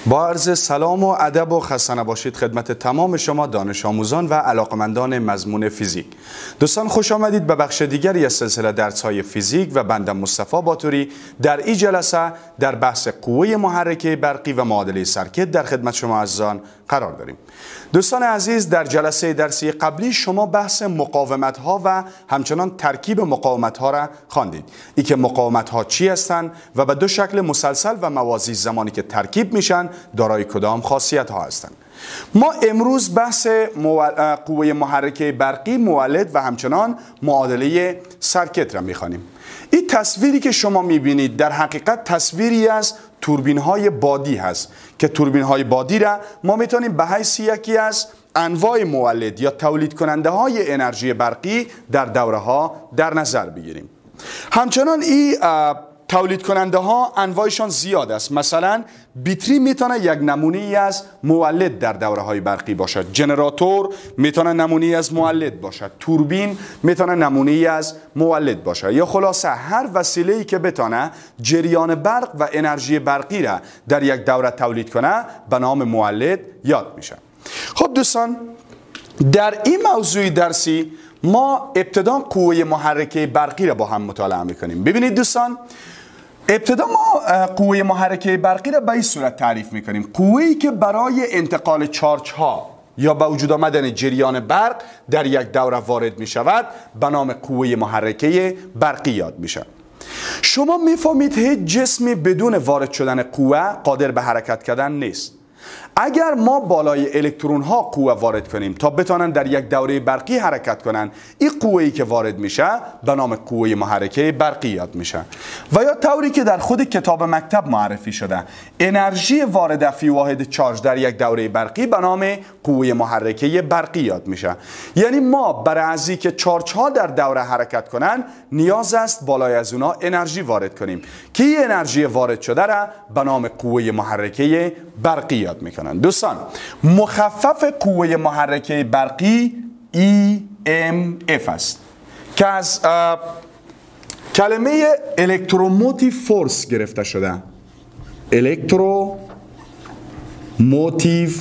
با عرض سلام و ادب و خسته نباشید خدمت تمام شما دانش آموزان و علاقمندان مضمون فیزیک. دوستان خوش آمدید به بخش دیگری از سلسله درس‌های فیزیک و بنده مصطفی باتوری در این جلسه در بحث قوه محرکه برقی و معادله سرکت در خدمت شما عزیزان قرار داریم. دوستان عزیز، در جلسه درسی قبلی شما بحث مقاومت ها و همچنان ترکیب مقاومت ها را خواندید. ای که مقاومت ها چی هستند و به دو شکل مسلسل و موازی زمانی که ترکیب میشن دارای کدام خاصیت ها هستند. ما امروز بحث قوه محرکه برقی، مولد و همچنان معادله سرکت را میخوانیم. این تصویری که شما میبینید در حقیقت تصویری از توربین های بادی هست که توربین های بادی را ما میتونیم به حیث یکی از انواع مولد یا تولید کننده های انرژی برقی در دوره ها در نظر بگیریم. همچنان این تولید کننده ها انواعشان زیاد است. مثلا بیتری میتونه یک نمونه از مولد در دوره های برقی باشد، جنراتور میتونه نمونه از مولد باشد، توربین میتونه نمونه از مولد باشد، یا خلاصه هر وسیله‌ای که بتونه جریان برق و انرژی برقی را در یک دوره تولید کنه به نام مولد یاد میشه. خب دوستان، در این موضوع درسی ما ابتدا قوه محرکه برقی را با هم مطالعه میکنیم. ببینید دوستان، ابتدا ما قوه محرکه برقی را به این صورت تعریف میکنیم: قوه‌ای که برای انتقال چارج ها یا به وجود آمدن جریان برق در یک دوره وارد می شود به نام قوه محرکه برقی یاد میشه. شما میفهمید هیچ جسمی بدون وارد شدن قوه قادر به حرکت کردن نیست. اگر ما بالای الکترون ها قوه وارد کنیم تا بتونن در یک دوره برقی حرکت کنن، این قوه‌ای که وارد میشه به نام قوه محرکه برقی یاد میشه. و یا طوری که در خود کتاب مکتب معرفی شده، انرژی وارده فی واحد چارج در یک دوره برقی به نام قوه محرکه برقی یاد میشه. یعنی ما برای از اینکه چارج ها در دوره حرکت کنن نیاز است بالای از اونا انرژی وارد کنیم که این انرژی وارد شده را به نام قوه محرکه برقی یاد میکنن. دوستان، مخفف قوه محرکه برقی EMF است که از کلمه الکتروموتیو فورس گرفته شده. الکتروموتیو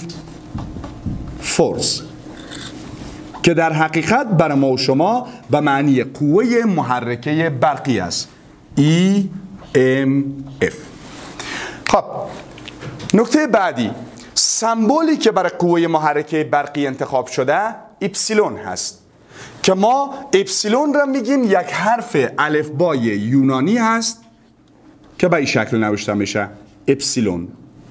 فورس که در حقیقت برای ما و شما به معنی قوه محرکه برقی است. EMF. خب نکته بعدی، سمبولی که برای قوه محرکه برقی انتخاب شده اپسیلون هست که ما اپسیلون را میگیم یک حرف الفبای یونانی هست که به این شکل نوشته میشه: اپسیلون.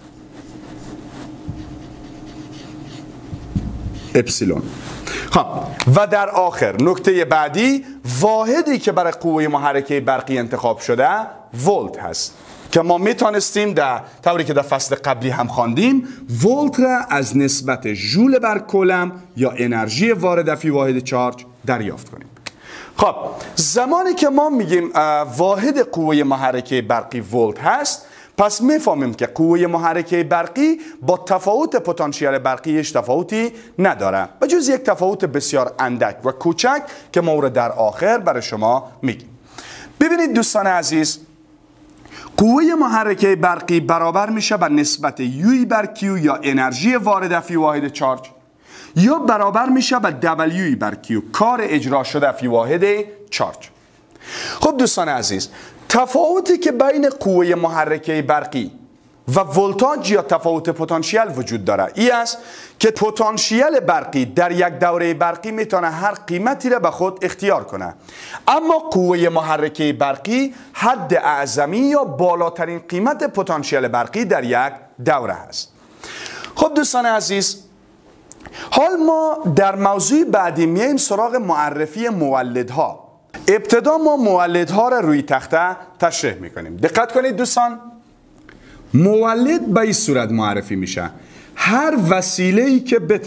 اپسیلون. خب و در آخر نکته بعدی، واحدی که برای قوه محرکه برقی انتخاب شده ولت هست که ما میتونستیم در طوری که در فصل قبلی هم خواندیم ولت را از نسبت ژول بر کولم یا انرژی وارده فی واحد چارج دریافت کنیم. خب زمانی که ما میگیم واحد قوه محرکه برقی ولت هست، پس میفهمیم که قوه محرکه برقی با تفاوت پتانسیل برقیش تفاوتی نداره و جز یک تفاوت بسیار اندک و کوچک که ما رو در آخر برای شما میگیم. ببینید دوستان عزیز، قوه محرکه برقی برابر میشه به نسبت U بر Q یا انرژی وارده فی واحد چارج، یا برابر میشه به W بر Q، کار اجرا شده فی واحد چارج. خب دوستان عزیز، تفاوتی که بین قوه محرکه برقی و ولتاژ یا تفاوت پتانسیل وجود داره این است که پتانسیل برقی در یک دوره برقی میتونه هر قیمتی را به خود اختیار کنه، اما قوه محرکه برقی حد اعظمی یا بالاترین قیمت پتانسیل برقی در یک دوره هست. خب دوستان عزیز، حال ما در موضوع بعدی میایم سراغ معرفی مولدها. ابتدا ما مولدها را روی تخته تشریح میکنیم. دقت کنید دوستان، مولد به این صورت معرفی میشه: هر وسیله‌ای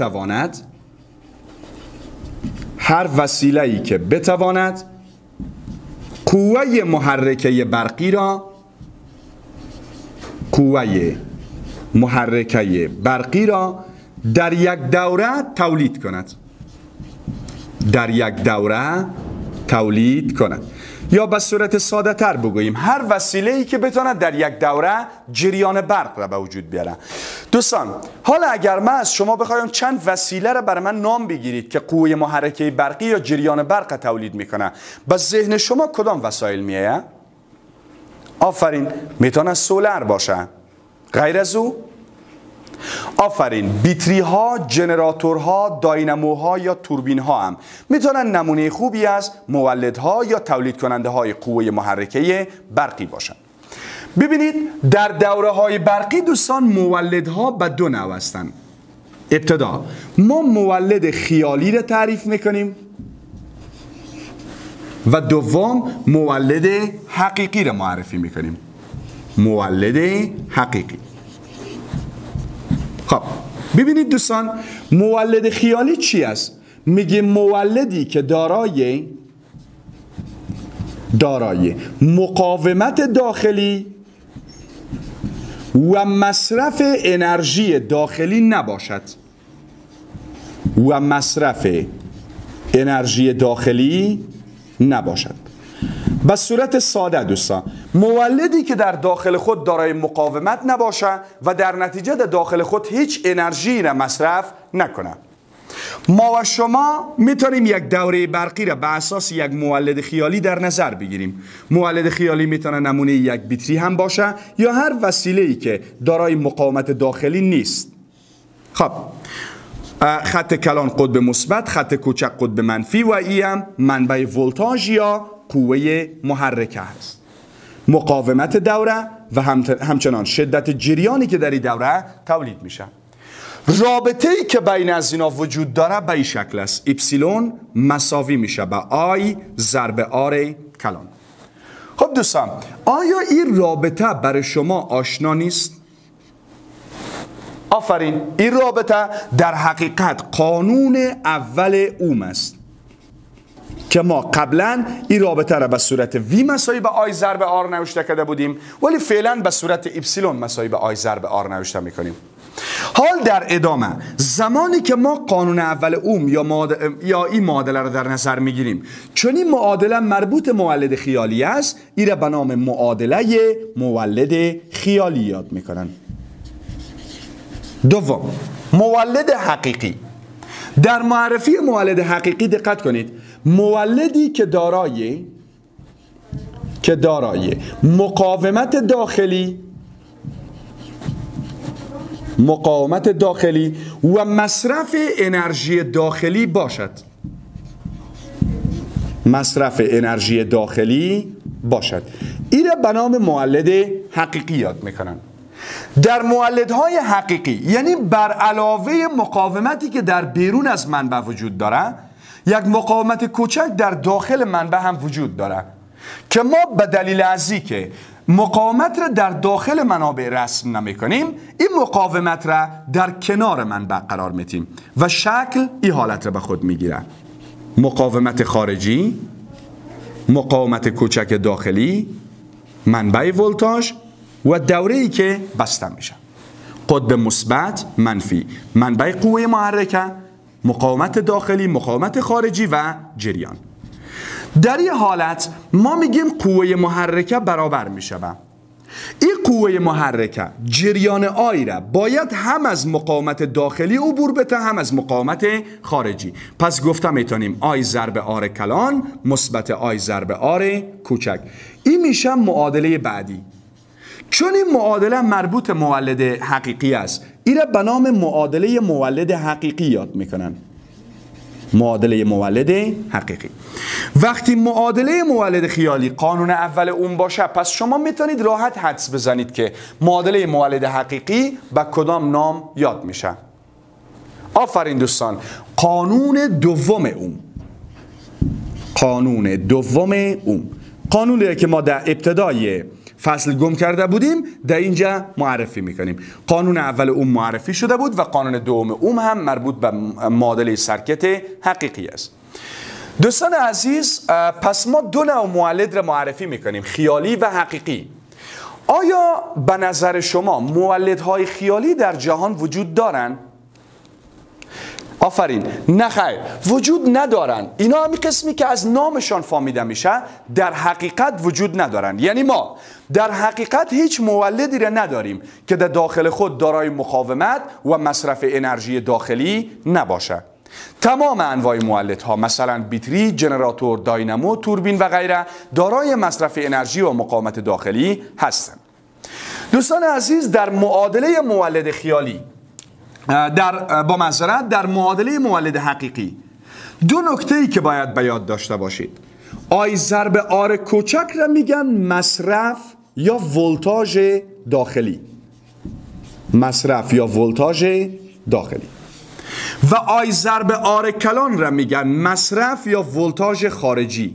که بتواند قوه محرکه برقی را در یک دوره تولید کند. یا به صورت ساده تر بگوییم هر وسیله‌ای که بتونه در یک دوره جریان برق را به وجود بیاره. دوستان حالا اگر من از شما بخوایم چند وسیله را برای من نام بگیرید که قوه محرکه برقی یا جریان برق تولید میکنه، به ذهن شما کدام وسایل میآید؟ آفرین، میتونه سولر باشه. غیر از او؟ آفرین، بیتری ها، جنراتورها، دایناموها یا توربین ها هم میتونن نمونه خوبی از مولدها یا تولید کننده های قوه محرکه برقی باشن. ببینید در دوره های برقی دوستان مولدها به دو نوع هستند. ابتدا ما مولد خیالی را تعریف میکنیم و دوم مولد حقیقی را معرفی میکنیم. مولد حقیقی. خب ببینید دوستان مولد خیالی چی است؟ میگه مولدی که دارای مقاومت داخلی و مصرف انرژی داخلی نباشد. به صورت ساده دوستان مولدی که در داخل خود دارای مقاومت نباشه و در نتیجه در داخل خود هیچ انرژی را مصرف نکنه. ما و شما میتونیم یک دوره برقی را به اساس یک مولد خیالی در نظر بگیریم. مولد خیالی میتونه نمونه یک بیتری هم باشه یا هر وسیله‌ای که دارای مقاومت داخلی نیست. خب خط کلان قطب مثبت، خط کوچک قطب منفی و ای هم منبع ولتاژ یا قوه محرکه است. مقاومت دوره و همچنان شدت جریانی که در این دوره تولید میشه. رابطه ای که بین از اینا وجود داره به این شکل است. اپسیلون مساوی میشه به آی ضرب آر کلان. خب دوستان آیا این رابطه برای شما آشنا نیست؟ آفرین، این رابطه در حقیقت قانون اول اوم است که ما قبلا این رابطه را به صورت وی مساوی به آی ضرب آر نوشته کرده بودیم، ولی فعلا به صورت اپسیلون مساوی به آی ضرب آر نوشته میکنیم. حال در ادامه زمانی که ما قانون اول اوم یا این معادله را در نظر میگیریم، چون این معادله مربوط مولد خیالی است، این را به نام معادله مولد خیالی یاد میکنن. دوم مولد حقیقی. در معرفی مولد حقیقی دقت کنید. مولدی که دارای مقاومت داخلی و مصرف انرژی داخلی باشد. این را به نام مولد حقیقی یاد میکنن. در مولدهای حقیقی یعنی بر علاوه مقاومتی که در بیرون از منبع وجود داره، یک مقاومت کوچک در داخل منبع هم وجود داره که ما به دلیل ازی که مقاومت را در داخل منابع رسم نمی کنیم، این مقاومت را در کنار منبع قرار میدیم و شکل این حالت را به خود میگیره. مقاومت خارجی، مقاومت کوچک داخلی، منبع ولتاژ و دوره‌ای که بسته میشه. قطب مثبت، منفی، منبع قوه محرکه، مقاومت داخلی، مقاومت خارجی و جریان. در این حالت ما میگیم قوه محرکه برابر میشه به این قوه محرکه جریان آی را باید هم از مقاومت داخلی عبور بده هم از مقاومت خارجی. پس گفته میتونیم آی ضرب آر کلان مثبت آی ضرب آر کوچک. این میشه معادله بعدی. چون این معادله مربوط مولد حقیقی است، این را به نام معادله مولد حقیقی یاد میکنن. معادله مولد حقیقی. وقتی معادله مولد خیالی قانون اول اون باشه، پس شما میتونید راحت حدس بزنید که معادله مولد حقیقی به کدام نام یاد میشه. آفرین دوستان، قانون دوم اون. قانونی که ما در ابتدای فصل گم کرده بودیم در اینجا معرفی میکنیم. قانون اول اوم معرفی شده بود و قانون دوم اوم هم مربوط به معادله سرکت حقیقی است. دوستان عزیز، پس ما دو نوع مولد را معرفی میکنیم، خیالی و حقیقی. آیا به نظر شما مولدهای خیالی در جهان وجود دارند؟ آفرین. نه خیر، وجود ندارن. اینا همین قسمی که از نامشان فهمیده میشه در حقیقت وجود ندارن. یعنی ما در حقیقت هیچ مولدی را نداریم که در داخل خود دارای مقاومت و مصرف انرژی داخلی نباشه. تمام انواع مولدها مثلا بیتری، جنراتور، داینامو، توربین و غیره دارای مصرف انرژی و مقاومت داخلی هستند. دوستان عزیز، در معادله مولد خیالی در معادله مولد حقیقی دو نکته‌ای که باید به یاد داشته باشید. آی ضرب آر کوچک را میگن مصرف یا ولتاژ داخلی. مصرف یا ولتاژ داخلی. و آی ضرب آر کلان را میگن مصرف یا ولتاژ خارجی.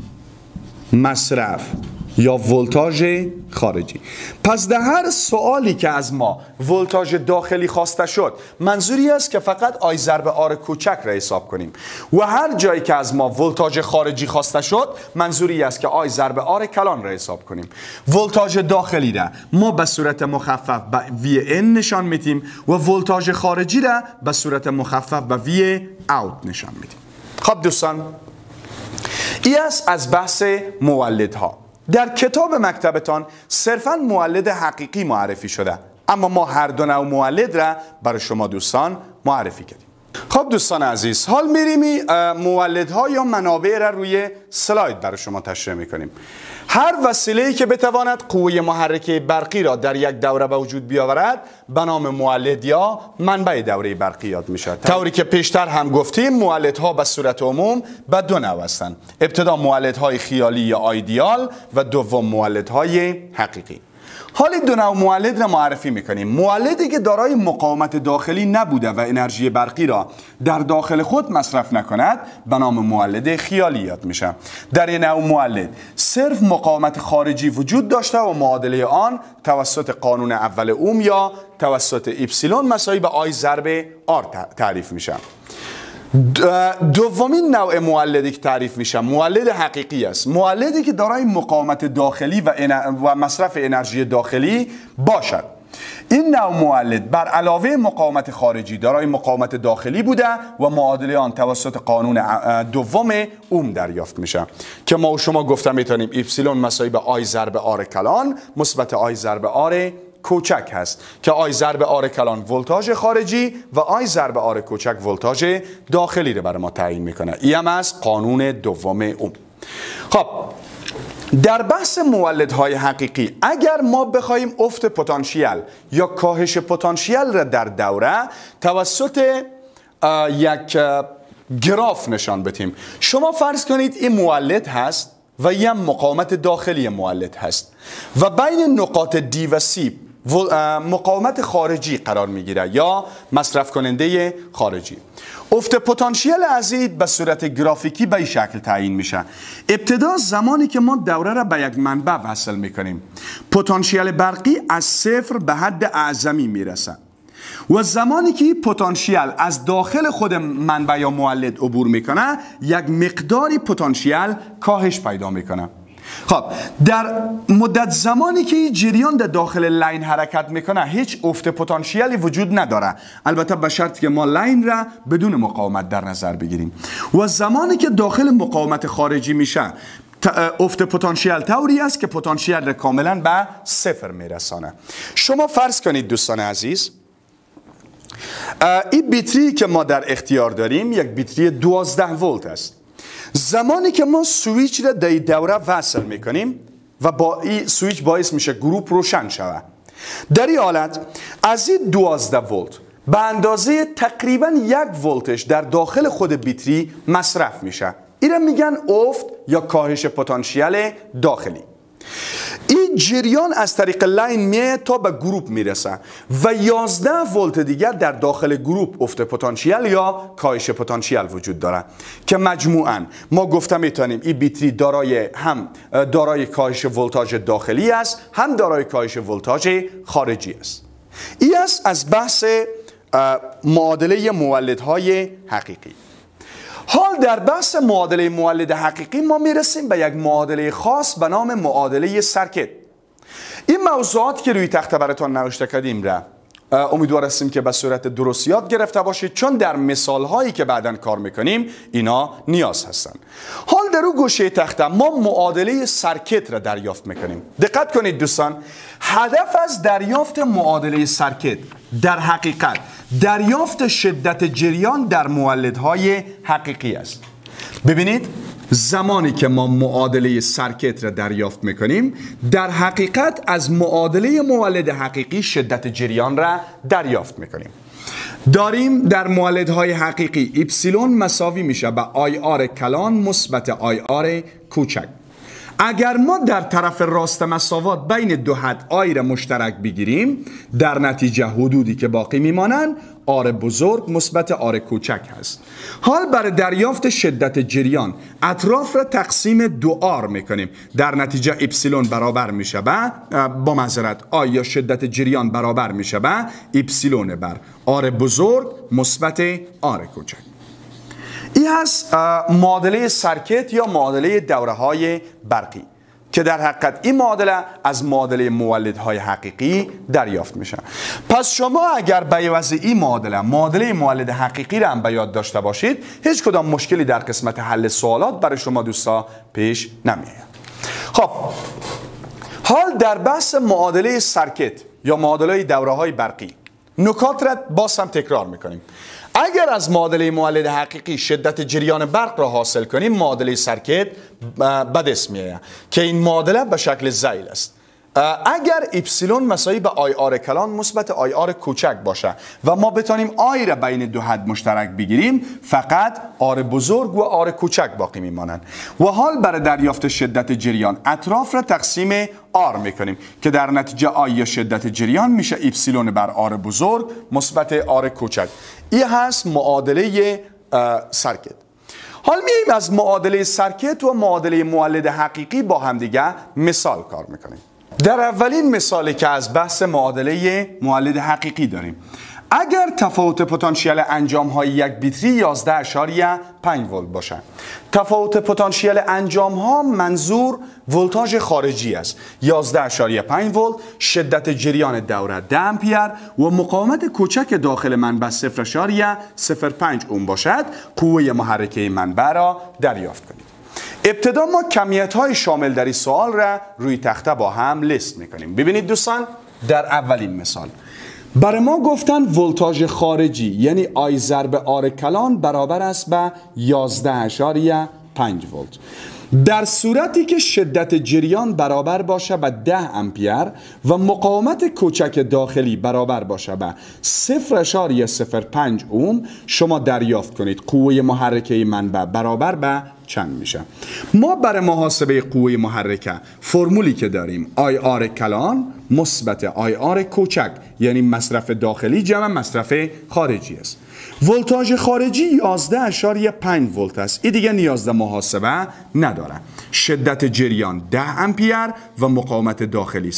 مصرف یا ولتاژ خارجی. پس در هر سوالی که از ما ولتاژ داخلی خواسته شد، منظوری است که فقط آی ضرب آر کوچک را حساب کنیم. و هر جایی که از ما ولتاژ خارجی خواسته شد، منظوری است که آی ضرب آر کلان را حساب کنیم. ولتاژ داخلی را ما به صورت مخفف به VN نشان میدیم و ولتاژ خارجی را به صورت مخفف به VOUT نشان میدیم. خب دوستان، این است از بحث مولدها. در کتاب مکتبتان صرفاً مولد حقیقی معرفی شده، اما ما هر دو نوع مولد را برای شما دوستان معرفی کردیم. خب دوستان عزیز، حال میریم مولدها یا منابع را روی سلاید برای شما تشریح میکنیم. هر وسیله‌ای که بتواند قوه محرکه برقی را در یک دوره به وجود بیاورد به نام مولد یا منبع دوره برقی یاد می شود. طوری که پیشتر هم گفتیم، مولدها به صورت عموم به دو نوع هستند. ابتدا مولدهای خیالی یا آیدیال و دوم مولدهای حقیقی. حالا دو نوع مولد را معرفی میکنیم. مولدی که دارای مقاومت داخلی نبوده و انرژی برقی را در داخل خود مصرف نکند به نام مولد خیالی یاد میشه. در این نوع مولد صرف مقاومت خارجی وجود داشته و معادله آن توسط قانون اول اوم یا توسط اپسیلون مساوی به آی ضرب آر تعریف میشه. دومین نوع مولدی که تعریف میشه مولد حقیقی است. مولدی که دارای مقاومت داخلی و مصرف انرژی داخلی باشد. این نوع مولد بر علاوه مقاومت خارجی دارای مقاومت داخلی بوده و معادله آن توسط قانون دوم اوم دریافت میشه که ما و شما گفتم میتونیم اپسیلون مساوی به آی ضرب آر کلان مثبت آی ضرب آر کوچک هست که آی ضرب آر کلان ولتاژ خارجی و آی ضرب آر کوچک ولتاژ داخلی رو برای ما تعیین میکنه. این هم از قانون دوم اوم. خب در بحث مولدهای حقیقی اگر ما بخوایم افت پتانسیل یا کاهش پتانسیل را در دوره توسط یک گراف نشان بدیم، شما فرض کنید این مولد هست و این مقاومت داخلی مولد هست و بین نقاط دی و سی مقاومت خارجی قرار میگیره یا مصرف کننده خارجی. افت پتانسیل ازید به صورت گرافیکی به این شکل تعیین میشه. ابتدا زمانی که ما دوره را به یک منبع وصل میکنیم، پتانسیل برقی از صفر به حد اعظمی میرسه و زمانی که پتانسیل از داخل خود منبع یا مولد عبور میکنه، یک مقداری پتانسیل کاهش پیدا میکنه. خب در مدت زمانی که جریان در داخل لاین حرکت میکنه هیچ افت پتانسیلی وجود نداره، البته به شرطی که ما لاین را بدون مقاومت در نظر بگیریم. و زمانی که داخل مقاومت خارجی میشه افت پتانسیل طوری است که پتانسیل را کاملا به صفر میرسانه. شما فرض کنید دوستان عزیز، این بیتری که ما در اختیار داریم یک بیتری 12 ولت است. زمانی که ما سویچ را در دوره وصل میکنیم و با این سویچ باعث میشه گروپ روشن شود، در این حالت از این 12 ولت به اندازه تقریبا 1 ولتش در داخل خود بیتری مصرف میشه. این را میگن افت یا کاهش پتانسیل داخلی. این جریان از طریق لاین میه تا به گروپ میرسه و 11 ولت دیگر در داخل گروپ افت پتانسیل یا کاهش پتانسیل وجود داره که مجموعاً ما گفتم میتونیم این بیتری دارای کاهش ولتاژ داخلی است، هم دارای کاهش ولتاژ خارجی است. این است از بحث معادله مولدهای حقیقی. حال در بحث معادله مولد حقیقی ما میرسیم به یک معادله خاص به نام معادله سرکت. این موضوعات که روی تخته براتون نوشته کردیم را امیدوار هستیم که به صورت درست یاد گرفته باشید، چون در مثال هایی که بعداً کار میکنیم اینا نیاز هستن. حال در اون گوشه تخته ما معادله سرکت را دریافت میکنیم. دقت کنید دوستان، هدف از دریافت معادله سرکت در حقیقت دریافت شدت جریان در مولدهای حقیقی است. ببینید، زمانی که ما معادله سرکت را دریافت میکنیم، در حقیقت از معادله مولد حقیقی شدت جریان را دریافت میکنیم. داریم در مولدهای حقیقی اپسیلون مساوی میشه به آی آر کلان مثبت آی آر کوچک. اگر ما در طرف راست مساوات بین دو حد آی را مشترک بگیریم، در نتیجه حدودی که باقی میمانند آر بزرگ مثبت آر کوچک هست. حال برای دریافت شدت جریان اطراف را تقسیم دو آر میکنیم، در نتیجه اپسیلون برابر میشه به با معذرت آی یا شدت جریان برابر میشه به اپسیلون بر آر بزرگ مثبت آر کوچک. این هست معادله سرکت یا معادله دوره های برقی که در حقیقت این معادله از معادله مولدهای حقیقی دریافت میشه. پس شما اگر به عوض این معادله مولد حقیقی را هم به یاد داشته باشید، هیچ کدام مشکلی در قسمت حل سوالات برای شما دوستا پیش نمیاد. خب، حال در بحث معادله سرکت یا معادله دوره های برقی نکات را باز هم تکرار میکنیم. اگر از معادله مولد حقیقی شدت جریان برق را حاصل کنیم، معادله سرکت به دست میآید که این معادله به شکل ذیل است. اگر اپسیلون مساوی به آی آر کلان مثبت آی آر کوچک باشه و ما بتونیم آی را بین دو حد مشترک بگیریم، فقط آر بزرگ و آر کوچک باقی میمانند. و حال برای دریافت شدت جریان اطراف را تقسیم آر میکنیم که در نتیجه آی یا شدت جریان میشه اپسیلون بر آر بزرگ مثبت آر کوچک. این هست معادله سرکت. حال میایم از معادله سرکت و معادله مولد حقیقی با همدیگه مثال کار میکنیم. در اولین مثالی که از بحث معادله مولد حقیقی داریم، اگر تفاوت پتانسیل انجام های یک بیتری 11.5 ولت باشه، تفاوت پتانسیل انجام ها منظور ولتاژ خارجی است، 11.5 ولت، شدت جریان دوره 10 امپیر و مقاومت کوچک داخل منبع 0.05 اوم باشد، قوه محرکه منبع را دریافت کنید. ابتدا ما کمیت های شامل در این سوال را روی تخته با هم لیست میکنیم. ببینید دوستان، در اولین مثال برای ما گفتن ولتاژ خارجی یعنی آی ضرب آر کلان برابر است به 11.5 ولت. در صورتی که شدت جریان برابر باشه به 10 امپیر و مقاومت کوچک داخلی برابر باشه به 0.05 اوم، شما دریافت کنید قوه محرکه منبع برابر به چند میشه. ما برای محاسبه قوه محرکه فرمولی که داریم آی آر کلان مثبت آی آر کوچک یعنی مصرف داخلی جمع مصرف خارجی است. ولتاژ خارجی 11.5 ولت است. این دیگه نیاز به محاسبه نداره. شدت جریان 10 امپیر و مقاومت داخلی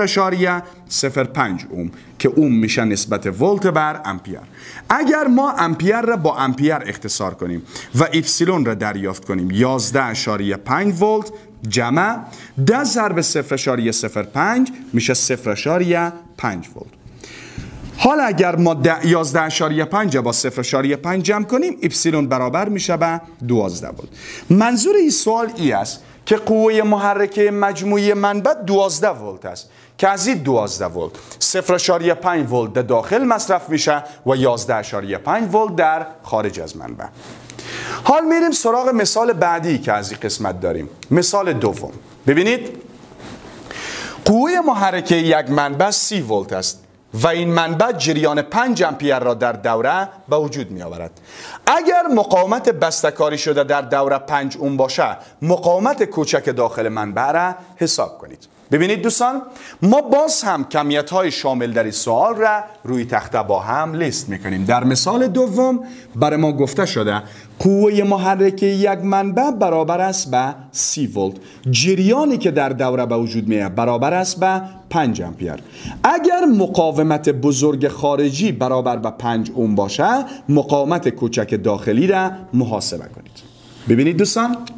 0.05 اوم که اوم میشه نسبت ولت بر امپیر. اگر ما امپیر را با امپیر اختصار کنیم و اپسیلون را دریافت کنیم، 11.5 ولت جمع 10 ضرب 0.05 میشه 0.5 ولت. حالا اگر ما 11.5 با 0.5 جمع کنیم، اپسیلون برابر میشه به 12 ولت. منظور این سوال ای است که قوه محرکه مجموعی منبع 12 ولت است که از این 12 ولت 0.5 ولت در داخل مصرف میشه و 11.5 ولت در خارج از منبع. حال میریم سراغ مثال بعدی که از این قسمت داریم، مثال دوم. ببینید، قوه محرکه یک منبع 30 ولت است و این منبع جریان 5 امپیر را در دوره به وجود می آورد. اگر مقاومت بسته‌کاری شده در دوره 5 اوم باشه، مقاومت کوچک داخل منبع را حساب کنید. ببینید دوستان، ما باز هم کمیت های شامل در این سوال را روی تخته با هم لیست میکنیم. در مثال دوم برای ما گفته شده قوه محرکه یک منبع برابر است به 30 ولت. جریانی که در دوره به وجود میاد برابر است به 5 امپیر. اگر مقاومت بزرگ خارجی برابر به 5 اوم باشه، مقاومت کوچک داخلی را محاسبه کنید. ببینید دوستان،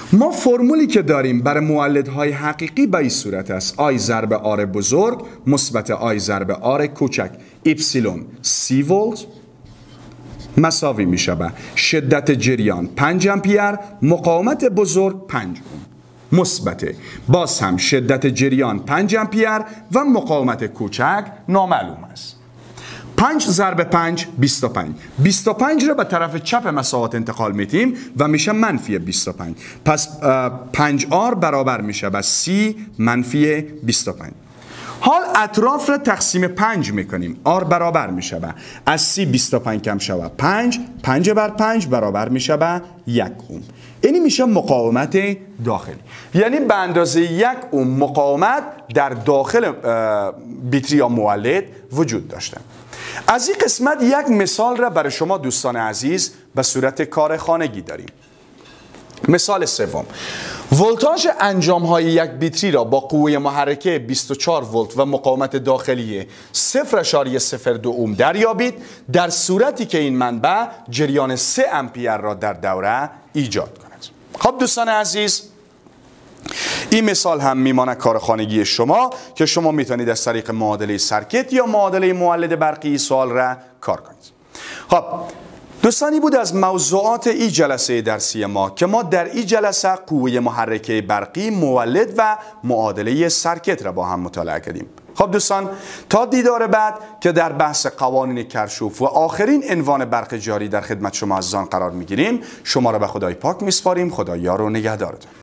ما فرمولی که داریم برای مولدهای حقیقی به این صورت است: آی ضرب آر بزرگ مثبت آی ضرب آر کوچک اپسیلون 30 ولت مساوی میشه به شدت جریان 5 امپیر، مقاومت بزرگ 5 اوم مثبت باز هم شدت جریان 5 امپیر و مقاومت کوچک نامعلوم است. 5 ضرب 5 25. 25 را به طرف چپ مساوات انتقال میتیم و میشه منفی 25. پس 5 آر برابر میشه به 30 منفی 25. حال اطراف را تقسیم 5 میکنیم. آر برابر میشه به از 30 25 کم شود 5. 5 بر 5 برابر میشه به 1 اوم. اینی میشه مقاومت داخلی، یعنی به اندازه 1 اوم مقاومت در داخل بیتری یا مولد وجود داشته. از این قسمت یک مثال را برای شما دوستان عزیز به صورت کار خانگی داریم. مثال سوم: ولتاژ انجام‌های یک بیتری را با قوه محرکه 24 ولت و مقاومت داخلی 0.02 اوم دریابید در صورتی که این منبع جریان 3 امپیر را در دوره ایجاد کند. خب دوستان عزیز، این مثال هم میمانه کار خانگی شما که شما میتونید از طریق معادله سرکت یا معادله مولد برقی سوال را کار کنید. خب دوستانی بود از موضوعات این جلسه درسی ما که ما در این جلسه قوه محرکه برقی، مولد و معادله سرکت را با هم مطالعه کردیم. خب دوستان، تا دیدار بعد که در بحث قوانین کرشوف و آخرین عنوان برق جاری در خدمت شما عزیزان قرار میگیریم، شما را به خدای پاک میسپاریم. خدا یار و نگهدارتون.